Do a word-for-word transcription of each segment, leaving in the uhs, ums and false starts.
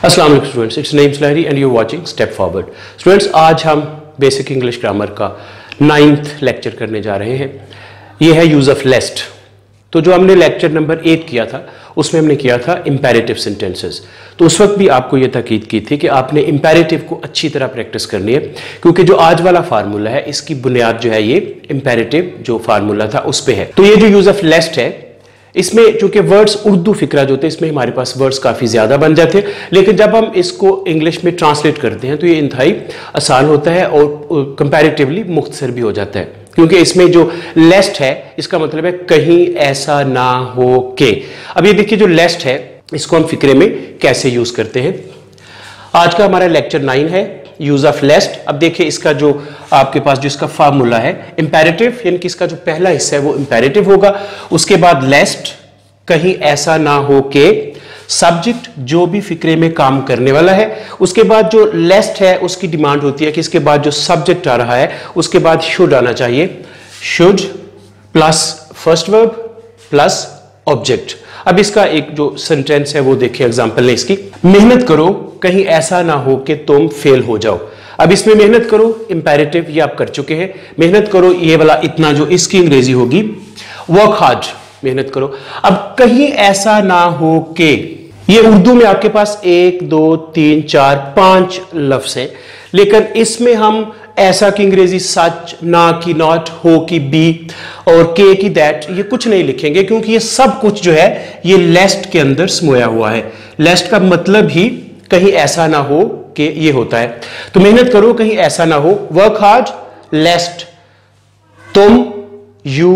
अस्सलाम वालेकुम students, it's Naeem Sulehri and you watching step forward. Students, आज हम बेसिक इंग्लिश ग्रामर का नाइन्थ लेक्चर करने जा रहे हैं। ये है यूज ऑफ लेस्ट। तो जो हमने लेक्चर नंबर एट किया था उसमें हमने किया था इंपेरेटिव सेंटेंसेस। तो उस वक्त भी आपको ये ताकीद की थी कि आपने इंपेरेटिव को अच्छी तरह प्रैक्टिस करनी है, क्योंकि जो आज वाला फार्मूला है इसकी बुनियाद जो है ये इंपेरेटिव जो फार्मूला था उस पे है। तो ये जो यूज ऑफ लेस्ट है इसमें चूंकि वर्ड्स उर्दू फिक्रा जो थे इसमें हमारे पास वर्ड्स काफ़ी ज़्यादा बन जाते हैं, लेकिन जब हम इसको इंग्लिश में ट्रांसलेट करते हैं तो ये इंतहाई आसान होता है और कंपैरेटिवली मुख्तसर भी हो जाता है, क्योंकि इसमें जो लेस्ट है इसका मतलब है कहीं ऐसा ना हो के। अब ये देखिए जो लेस्ट है इसको हम फिक्रे में कैसे यूज करते हैं। आज का हमारा लेक्चर नाइन है, यूज ऑफ लेस्ट। अब देखिए इसका जो आपके पास जो इसका फार्मूला है इंपेरेटिव, यानी कि इसका जो पहला हिस्सा है वो इंपेरेटिव होगा, उसके बाद लेस्ट कहीं ऐसा ना हो के, सब्जेक्ट जो भी फिक्रे में काम करने वाला है, उसके बाद जो लेस्ट है उसकी डिमांड होती है कि इसके बाद जो सब्जेक्ट आ रहा है उसके बाद शुड आना चाहिए। Should plus first verb plus object. अब इसका एक जो सेंटेंस है वो देखिए, एग्जांपल है इसकी, मेहनत करो कहीं ऐसा ना हो कि तुम फेल हो जाओ। अब इसमें मेहनत करो इंपेरेटिव ये आप कर चुके हैं, मेहनत करो ये वाला इतना जो इसकी अंग्रेजी होगी वर्क हार्ड, मेहनत करो। अब कहीं ऐसा ना हो कि, ये उर्दू में आपके पास एक दो तीन चार पांच लफ्ज है, लेकिन इसमें हम ऐसा की अंग्रेजी सच, ना की नॉट, हो की बी और के की दैट, ये कुछ नहीं लिखेंगे, क्योंकि ये सब कुछ जो है ये लेस्ट के अंदर समोया हुआ है। लेस्ट का मतलब ही कहीं ऐसा ना हो कि ये होता है। तो मेहनत करो कहीं ऐसा ना हो, वर्क हार्ड, लेस्ट तुम, यू,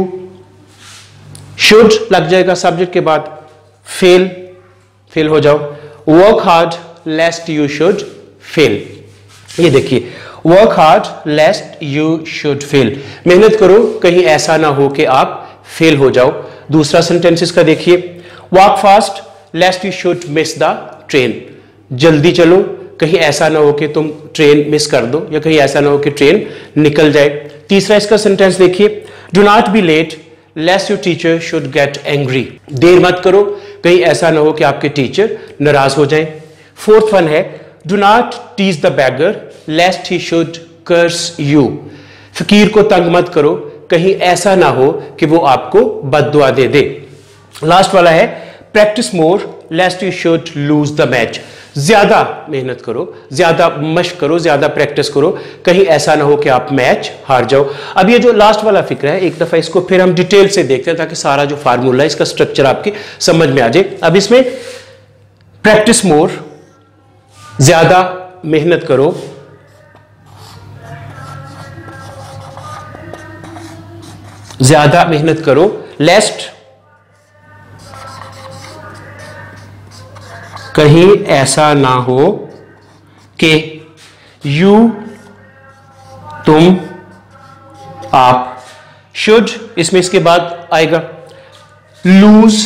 शुड लग जाएगा सब्जेक्ट के बाद, फेल फेल हो जाओ, work hard lest you should fail. ये देखिए, work hard lest you should fail, मेहनत करो कहीं ऐसा ना हो कि आप फेल हो जाओ। दूसरा सेंटेंस इसका देखिए, walk fast lest you should miss the train, जल्दी चलो कहीं ऐसा ना हो कि तुम ट्रेन मिस कर दो या कहीं ऐसा ना हो कि ट्रेन निकल जाए। तीसरा इसका सेंटेंस देखिए, do not be late lest your teacher should get angry, देर मत करो कहीं ऐसा ना हो कि आपके टीचर नाराज हो जाए। फोर्थ वन है, do not tease the beggar lest he should curse you, फकीर को तंग मत करो कहीं ऐसा ना हो कि वो आपको बद्दुआ दे दे। लास्ट वाला है, practice more lest you should lose the match, ज्यादा मेहनत करो, ज्यादा मशक करो, ज्यादा प्रैक्टिस करो कहीं ऐसा ना हो कि आप मैच हार जाओ। अब ये जो लास्ट वाला फिक्र है एक दफा इसको फिर हम डिटेल से देखते हैं ताकि सारा जो फार्मूला है इसका स्ट्रक्चर आपके समझ में आ जाए। अब इसमें प्रैक्टिस मोर, ज्यादा मेहनत करो, ज्यादा मेहनत करो, लेस्ट कहीं ऐसा ना हो कि, यू तुम आप, शुड इसमें इसके बाद आएगा लूज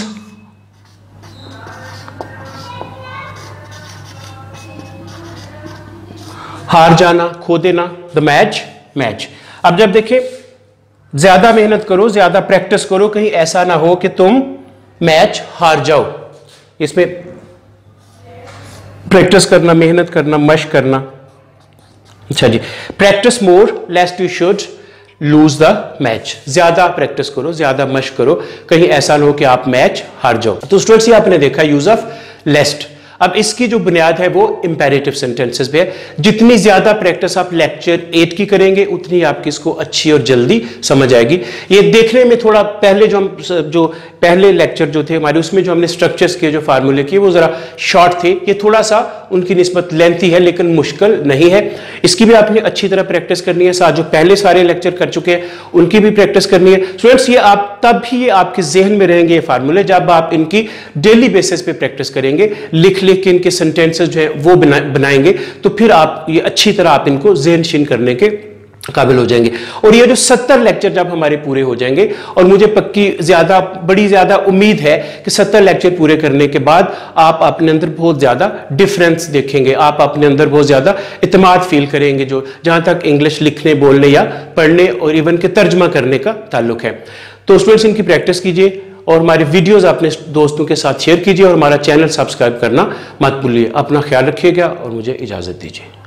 हार जाना, खो देना, द मैच मैच। अब जब देखें, ज्यादा मेहनत करो, ज्यादा प्रैक्टिस करो कहीं ऐसा ना हो कि तुम मैच हार जाओ, इसमें प्रैक्टिस करना, मेहनत करना, मशक करना। अच्छा जी, practice more lest you should lose the match, ज्यादा प्रैक्टिस करो, ज्यादा मशक करो कहीं ऐसा ना हो कि आप मैच हार जाओ। तो स्टूडेंट्स ये आपने देखा यूज ऑफ लेस्ट। अब इसकी जो बुनियाद है वो इंपेरेटिव सेंटेंसेस पे है। जितनी ज्यादा प्रैक्टिस आप लेक्चर एट की करेंगे उतनी आपकी इसको अच्छी और जल्दी समझ आएगी। ये देखने में थोड़ा पहले जो हम जो पहले लेक्चर जो थे हमारे उसमें जो हमने स्ट्रक्चर्स किए, जो फार्मूले किए वो जरा शॉर्ट थे, ये थोड़ा सा उनकी निस्बत लेंथी है लेकिन मुश्किल नहीं है। इसकी भी आपने अच्छी तरह प्रैक्टिस करनी है, साथ जो पहले सारे लेक्चर कर चुके हैं उनकी भी प्रैक्टिस करनी है। स्टूडेंट्स ये आप तब भी ये आपके जहन में रहेंगे ये फार्मूले जब आप इनकी डेली बेसिस पे प्रैक्टिस करेंगे, लिख लिख के इनके सेंटेंसेस जो है वो बना, बनाएंगे तो फिर आप ये अच्छी तरह आप इनको ज़हनशीन करने के काबिल हो जाएंगे। और ये जो सत्तर लेक्चर जब हमारे पूरे हो जाएंगे, और मुझे पक्की ज्यादा बड़ी ज्यादा उम्मीद है कि सत्तर लेक्चर पूरे करने के बाद आप अपने अंदर बहुत ज्यादा डिफरेंस देखेंगे, आप अपने अंदर बहुत ज्यादा इत्मीनान फील करेंगे, जो जहां तक इंग्लिश लिखने, बोलने या पढ़ने और इवन के तर्जमा करने का ताल्लुक है। तो स्टूडेंट्स इनकी प्रैक्टिस कीजिए और हमारे वीडियोस अपने दोस्तों के साथ शेयर कीजिए और हमारा चैनल सब्सक्राइब करना मत भूलिए। अपना ख्याल रखिएगा और मुझे इजाज़त दीजिए।